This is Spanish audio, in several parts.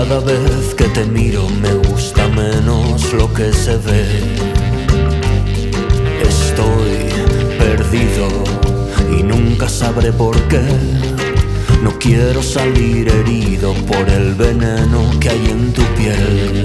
Cada vez que te miro me gusta menos lo que se ve. Estoy perdido y nunca sabré por qué. No quiero salir herido por el veneno que hay en tu piel.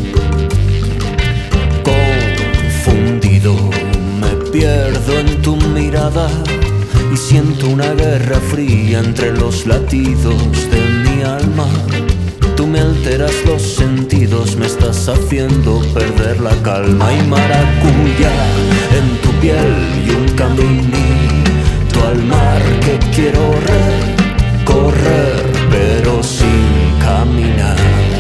Confundido me pierdo en tu mirada y siento una guerra fría entre los latidos de mi alma. Tú me alteras los sentidos, me estás haciendo perder la calma. Hay maracuyá en tu piel y un caminito al mar que quiero recorrer, pero sin caminar.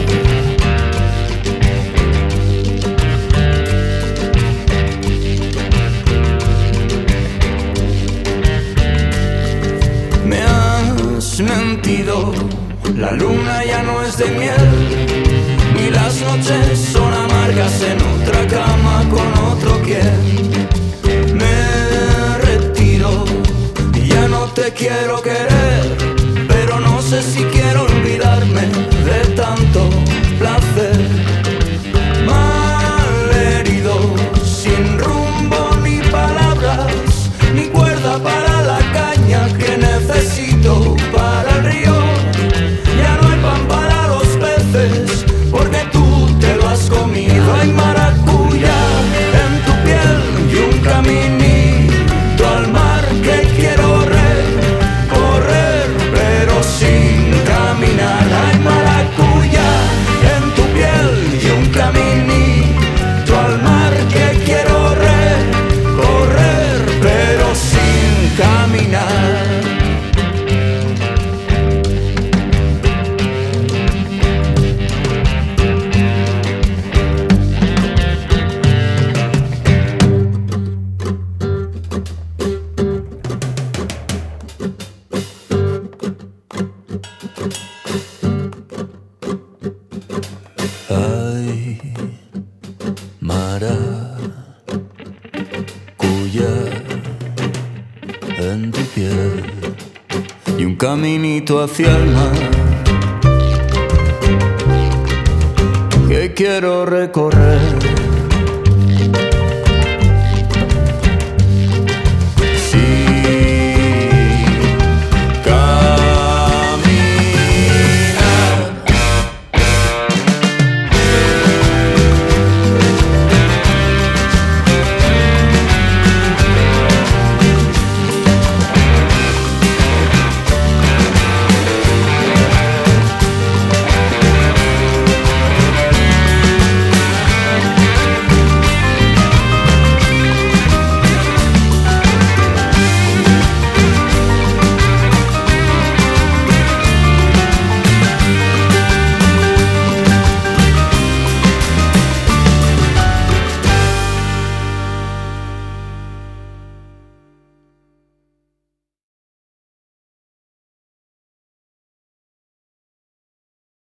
Me has mentido, la luna ya no es de miel, ni las noches son amargas en otra cama con otro quien. Me retiro, ya no te quiero querer, pero no sé si quiero olvidarme de tanto placer. Malherido, sin rumbo ni palabras, ni cuerda para la caña que necesito para el río. Porque tú te lo has comido. Hay maracuyá en tu piel y un caminito al mar que quiero recorrer, pero sin caminar. Hay maracuyá en tu piel y un caminito al mar que quiero recorrer, pero sin caminar. Hay maracuyá en tu piel y un caminito hacia el mar que quiero recorrer,